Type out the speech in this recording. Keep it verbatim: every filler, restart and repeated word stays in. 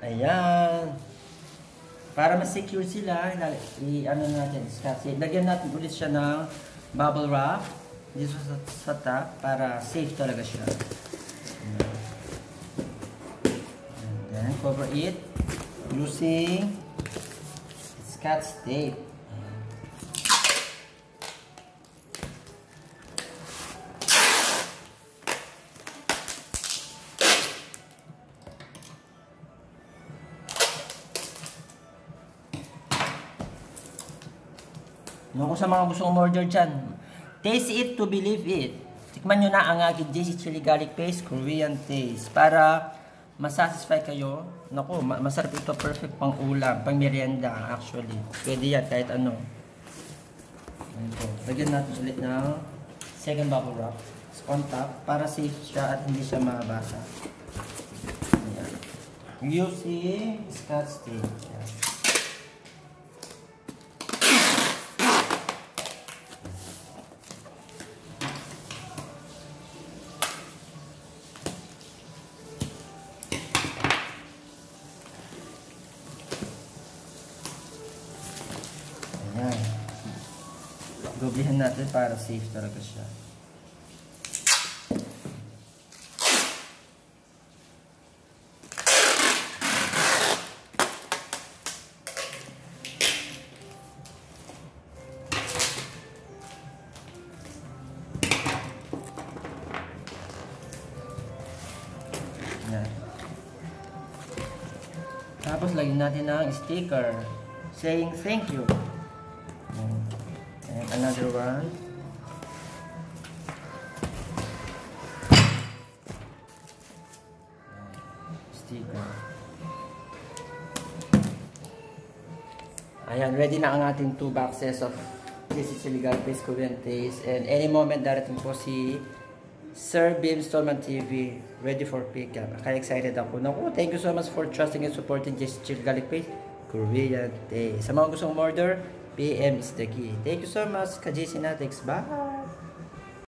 Ayan. Para mas secure sila, i-ano natin, kasi lagyan natin ulit siya ng bubble wrap dito sa, sa top para safe talaga siya. Ayan. And then cover it using Scotch tape. No, kung sa mga gustong order dyan, taste it to believe it. Tikman nyo na ang aking J C Chili Garlic Paste Korean Taste para masatisfy kayo. Naku, masarap ito, perfect pang ulam, pang merienda actually. Pwede yan kahit ano. Ito. Lagyan natin ulit ng second bubble wrap on top para safe siya at hindi siya mabasa. Ayan. Using Scotch tape. Ayan. Ayan. Doblihan natin para safe talaga siya. Ayan. Tapos lagyan natin ng sticker saying thank you. And another one. Sticker. Ayan, ready na ang ating two boxes of J C Chili Garlic Paste Korean Taste. And any moment darating po si Sir Bim Stallman T V ready for pickup. Kaya excited ako. Naku, thank you so much for trusting and supporting J C Chili Garlic Paste Korean Taste. Sa mga gustong order, P M is the key. Thank you so much, Ka-J C Natics. Bye!